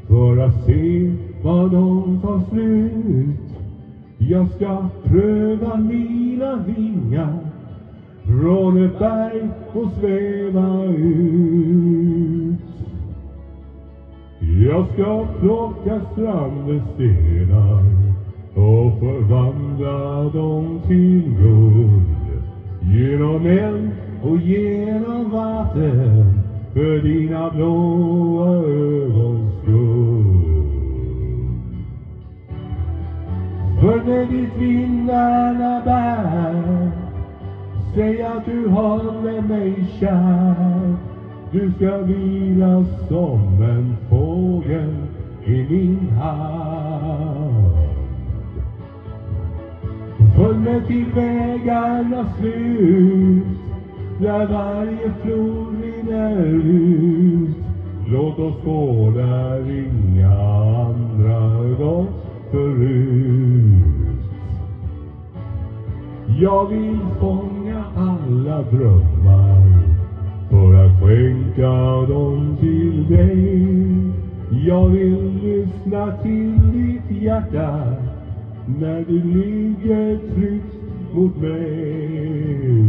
för att se vad de tar slut. Jag ska pröva mina vingar från ett berg och sväva ut. Jag ska plocka strandens stenar och förvandla dem till guld. Genom eld och genom vatten för dina blåa ögons skull. För när ditt vindarna bär, säg att du håller mig kär. Du ska vila som en fågel i min hand. Följ mig till vägarnas slut, där varje flod rinner ut. Låt oss gå där inga andra gått förut. Jag vill fånga alla drömmar för att skänka dem till dig. Jag vill lyssna till ditt hjärta när du ligger tryggt mot mig.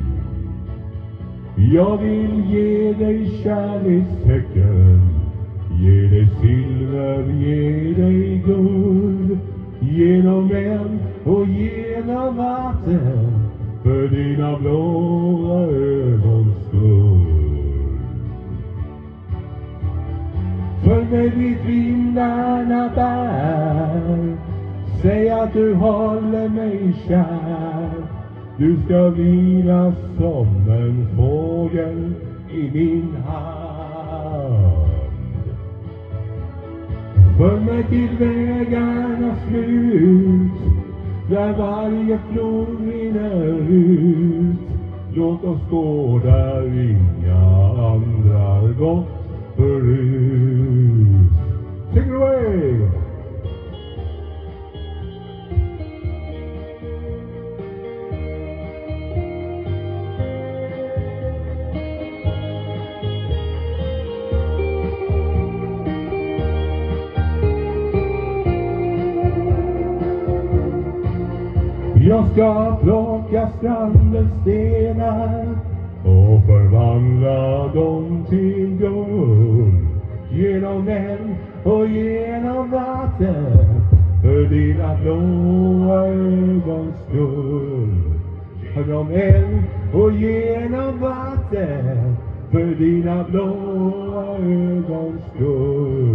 Jag vill ge dig kärlekstecken, ge dig silver, ge dig guld. Genom eld och genom vatten för dina blåa ögons skull. Följ med ditt vindarna bär, säg att du håller mig kär. Du ska vila som en fågel i min hand. Följ mig till vägarnas slut, där varje flod rinner ut. Låt oss gå där inga andra gått förut. Take it away! Jag ska plocka strandens stenar och förvandla dem till guld. Genom eld och genom vatten för dina blåa ögons skull. Genom eld och genom vatten för dina blåa ögons skull.